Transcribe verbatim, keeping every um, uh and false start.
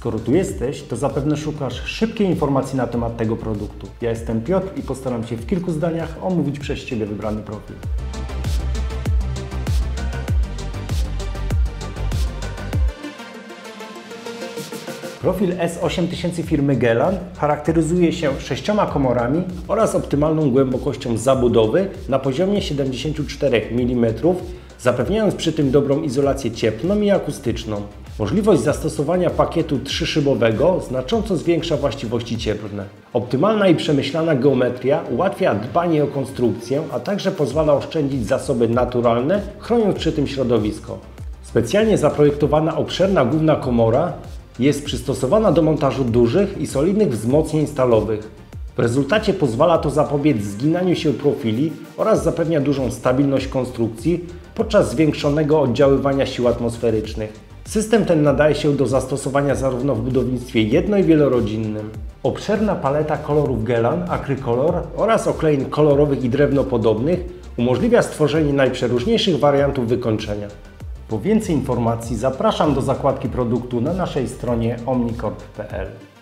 Skoro tu jesteś, to zapewne szukasz szybkiej informacji na temat tego produktu. Ja jestem Piotr i postaram się w kilku zdaniach omówić przez Ciebie wybrany profil. Profil S osiem tysięcy firmy Gelan charakteryzuje się sześcioma komorami oraz optymalną głębokością zabudowy na poziomie siedemdziesiąt cztery milimetrów, zapewniając przy tym dobrą izolację cieplną i akustyczną. Możliwość zastosowania pakietu trzyszybowego znacząco zwiększa właściwości cieplne. Optymalna i przemyślana geometria ułatwia dbanie o konstrukcję, a także pozwala oszczędzić zasoby naturalne, chroniąc przy tym środowisko. Specjalnie zaprojektowana obszerna główna komora jest przystosowana do montażu dużych i solidnych wzmocnień stalowych. W rezultacie pozwala to zapobiec zginaniu się profili oraz zapewnia dużą stabilność konstrukcji podczas zwiększonego oddziaływania sił atmosferycznych. System ten nadaje się do zastosowania zarówno w budownictwie jedno- i wielorodzinnym. Obszerna paleta kolorów Gelan, Acrycolor oraz oklein kolorowych i drewnopodobnych umożliwia stworzenie najprzeróżniejszych wariantów wykończenia. Po więcej informacji zapraszam do zakładki produktu na naszej stronie omnicorp kropka p l.